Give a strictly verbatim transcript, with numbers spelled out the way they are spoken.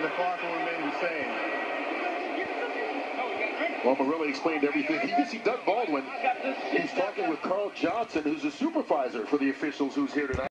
the clock will remain the same. Well, Marilla explained everything. You can see Doug Baldwin. He's talking with Carl Johnson, who's a supervisor for the officials who's here tonight.